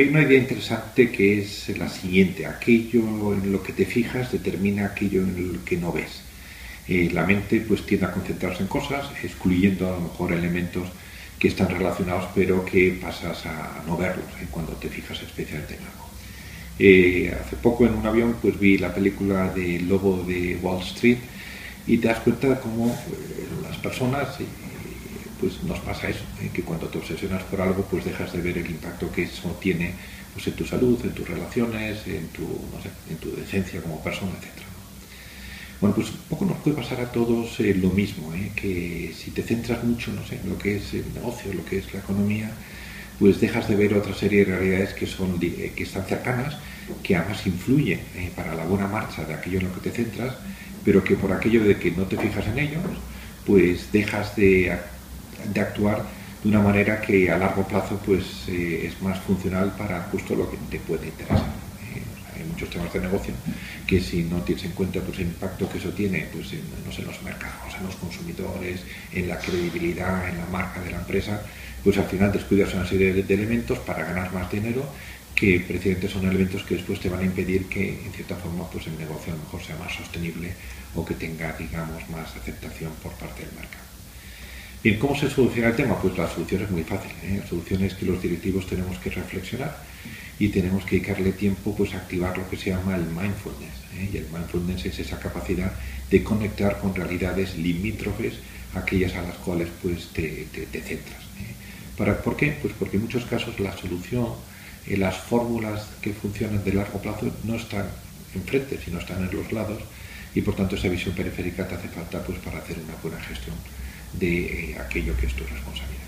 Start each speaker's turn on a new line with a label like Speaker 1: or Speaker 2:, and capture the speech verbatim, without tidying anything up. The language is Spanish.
Speaker 1: hay una idea interesante que es la siguiente: aquello en lo que te fijas determina aquello en lo que no ves. Eh, la mente pues tiende a concentrarse en cosas, excluyendo a lo mejor elementos que están relacionados, pero que pasas a no verlos eh, cuando te fijas especialmente en algo. Eh, hace poco en un avión pues vi la película de Lobo de Wall Street y te das cuenta de cómo eh, las personas eh, pues nos pasa eso, eh, que cuando te obsesionas por algo pues dejas de ver el impacto que eso tiene pues en tu salud, en tus relaciones, en tu, no sé, en tu decencia como persona, etcétera. Bueno, pues un poco nos puede pasar a todos eh, lo mismo, ¿eh? Que si te centras mucho, no sé, en lo que es el negocio, lo que es la economía, pues dejas de ver otra serie de realidades que son eh, que están cercanas, que además influyen eh, para la buena marcha de aquello en lo que te centras, pero que por aquello de que no te fijas en ellos, pues dejas de, de actuar de una manera que a largo plazo pues eh, es más funcional para justo lo que te puede interesar. Hay muchos temas de negocio que si no tienes en cuenta pues, el impacto que eso tiene pues, en, no sé, en los mercados, en los consumidores, en la credibilidad, en la marca de la empresa, pues al final descuidas una serie de, de elementos para ganar más dinero que precisamente son elementos que después te van a impedir que en cierta forma pues, el negocio a lo mejor sea más sostenible o que tenga digamos más aceptación por parte del mercado. Bien, ¿cómo se soluciona el tema? Pues la solución es muy fácil, ¿eh? La solución es que los directivos tenemos que reflexionar y tenemos que dedicarle tiempo pues, a activar lo que se llama el mindfulness. ¿eh? Y el mindfulness es esa capacidad de conectar con realidades limítrofes, aquellas a las cuales pues, te, te, te centras. ¿eh? ¿Para, ¿Por qué? Pues porque en muchos casos la solución, eh, las fórmulas que funcionan de largo plazo no están enfrente, sino están en los lados, y por tanto esa visión periférica te hace falta pues, para hacer una buena gestión de eh, aquello que es tu responsabilidad.